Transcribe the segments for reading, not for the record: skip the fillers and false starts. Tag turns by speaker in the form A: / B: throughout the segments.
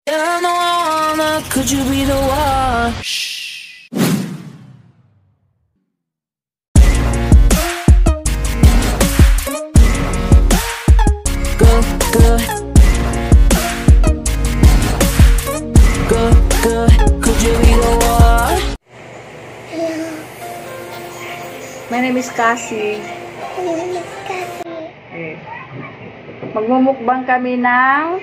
A: I'm the one, could you be the one? Shh. Good, good. Good, good. Could you be the one?
B: My name is Cassie.
C: My name is Cassie.
B: Okay. Magmumukbang kami ng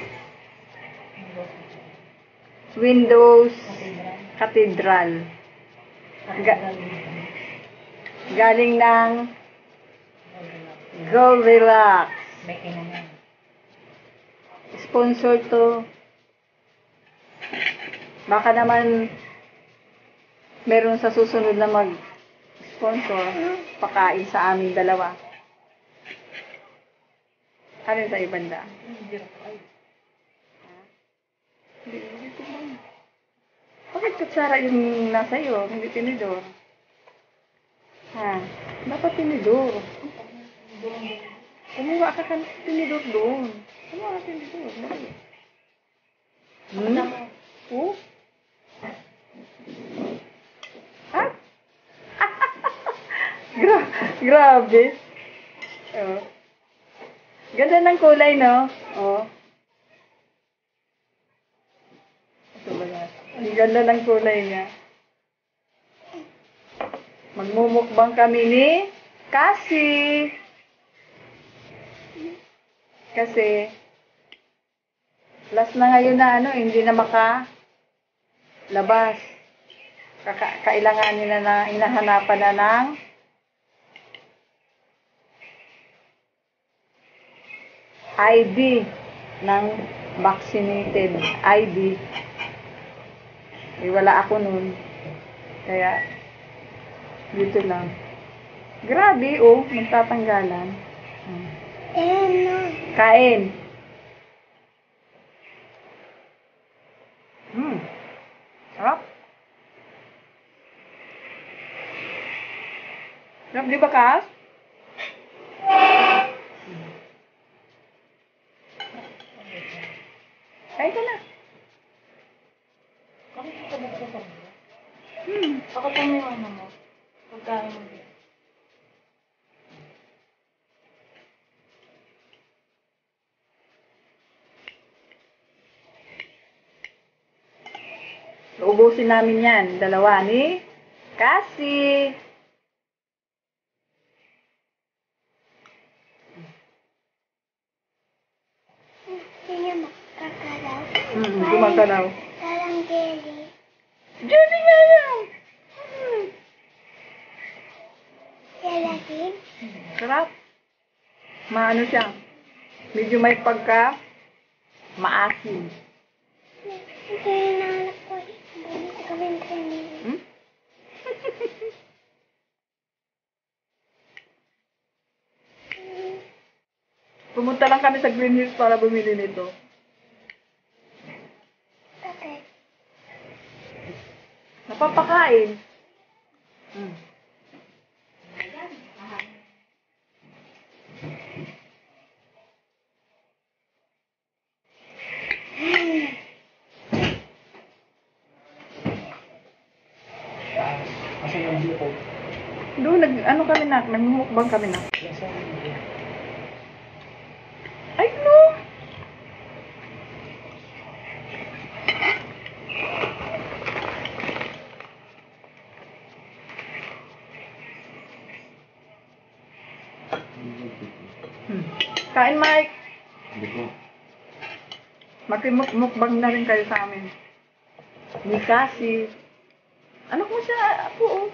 B: Windows Cathedral. Galing ng Goldilocks. Sponsor to. Baka naman meron sa susunod na mag-sponsor, pakain sa aming dalawa. Ano sa ibang daan? Bakit kutsara yung nasa iyo? Hindi tinidor. Ha? Dapat tinidor. Kumuha ka ng tinidor doon. Kumuha ka tinidor. Oh? Ha? Grabe. Oh. Ganda ng kulay, no? Oh. Ang ganda ng kulay niya. Magmumukbang kami ni Cassie. Kasi last na ngayon na hindi na makalabas. Kailangan nila na hinahanapan na ng ID ng vaccinated ID. Wala ako nun. Kaya, dito lang. Grabe, oh. Magtatanggalan. Kain. Sarap. Sarap, di ba, Kas? Kain ka na.
C: Ako pa may ano mo. Pagkain mo din.
B: Ubusin namin yan. Dalawa ni Cassie.
C: Gusto niya makakalaw.
B: Gumagalaw.
C: Parang jelly.
B: Jelly nga yan.
C: Gelatin.
B: Sarap. Maano siya. Medyo may pagka maasim.
C: Ito yung nanak ko. Bumili kami ng training.
B: Pumunta lang kami sa Green Hills para bumili nito.
C: Bakit?
B: Napapakain. Doon, kami na, nagmumukbang kami na. Ay, no! Kain, Mike! Makimukbang na rin kayo sa amin. Ni Cassie. Anak mo siya, ako, oh.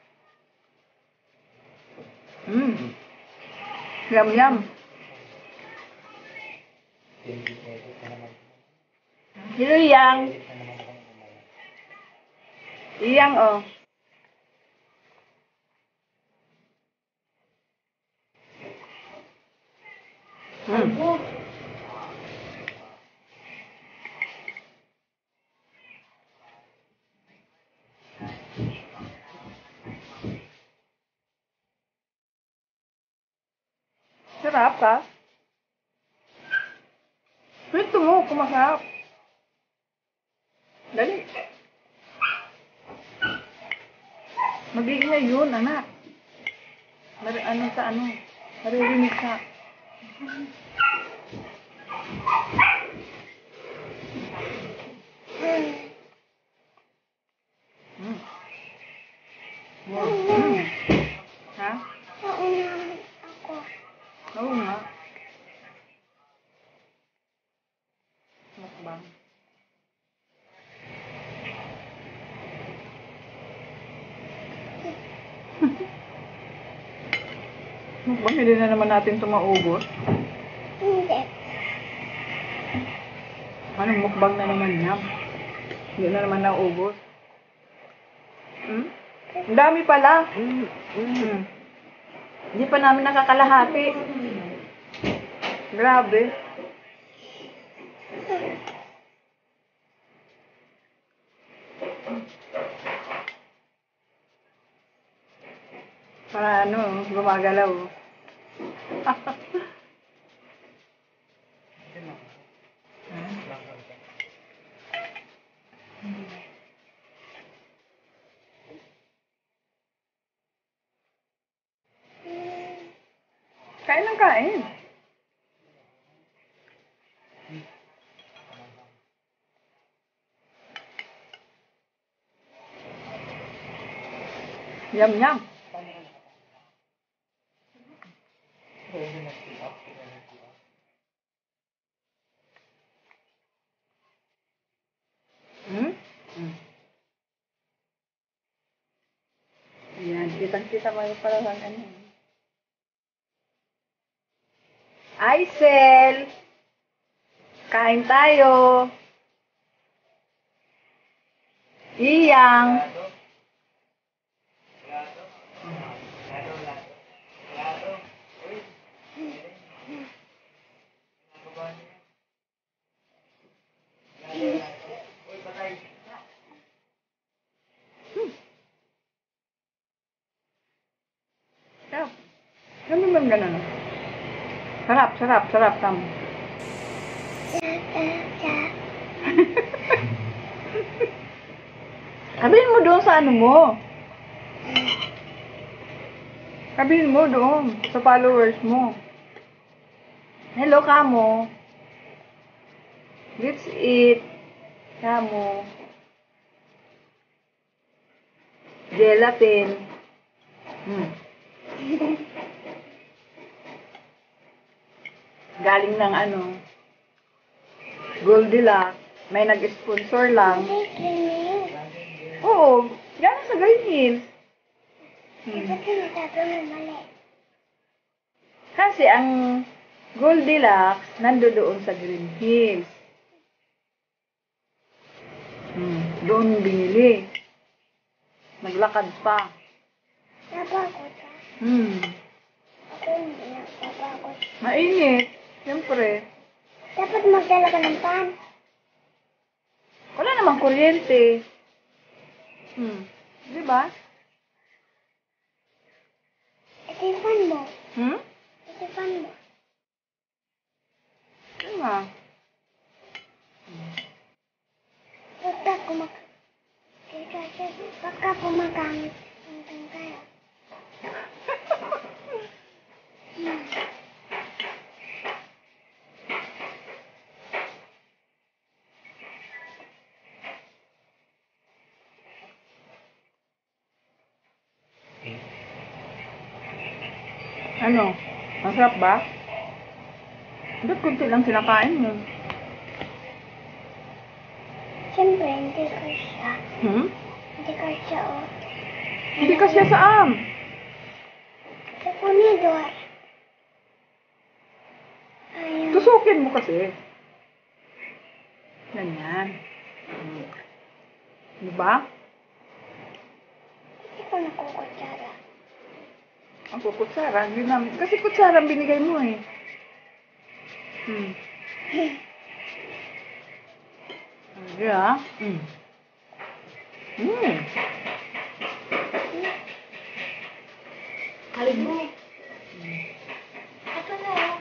B: Yum, yum. Sino Iyang? Iyang, oh. Sarap ka? Ito mo, kumasarap. Mag-iingay yun, anak. Maririnig sa... Hmm. Hmm. Ha?
C: Naunahan ako.
B: Oo nga. Mukbang. Mukbang, hindi na naman natin ito maubos.
C: Hindi.
B: Anong mukbang na naman yan? Hindi na naman naubos. Hmm? Ang dami pala. Hmm. Hindi pa namin nakakalahati. Grabe. Para gumagalaw. Kain ng kain. Yum, yum. Hmm? Hmm. Ayan, kitang-kita mo yung parang ano. Aisel! Kain tayo! Iyang! Sarap. Ano naman ganun? Sarap, sarap, sarap, tam. Sabihin mo doon sa ano mo. Sabihin mo doon sa followers mo. Hello, kamo. Let's eat. Kamo. Gelatin. Hmm. Galing ng Goldilocks. May nag-sponsor lang. Oo, yan sa Green Hills.
C: Ba't sinasabi mo mali?
B: Kasi ang Goldilocks nandoon sa Green Hills. Doon binili. Naglakad pa.
C: Napagod ka? Ako hindi napapagod.
B: Mainit. Siyempre.
C: Dapat magdala ka ng pan.
B: Wala namang kuryente. Di ba?
C: Ito yung pan mo. Ito yung pan mo.
B: Ano nga?
C: Pagka gumagamit hanggang kaya.
B: Ano? Masarap ba? Ba't kunti lang sinakain mo?
C: Siyempre, hindi ko siya. Hindi ko siya, oh.
B: Hindi ka siya saan?
C: Sa punidor. Ayun.
B: Tusukin mo kasi. Ganyan. Diba?
C: Hindi ko nakukutsara.
B: Ang kutsara, hindi namin. Kasi kutsara ang binigay mo eh. Hindi ah.
C: Halid mo. Ito na, oh.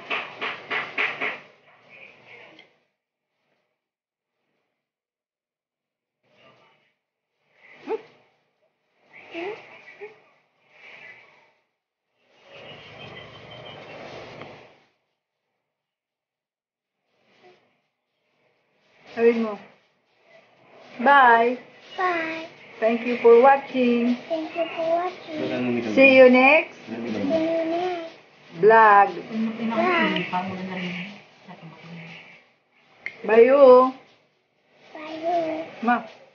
B: Sabihin mo. Bye.
C: Bye.
B: Thank you for watching.
C: Thank you for watching.
B: See you next
C: See you next.
B: vlog.
C: Bye.
B: Bye you.
C: Bye.
B: Ma.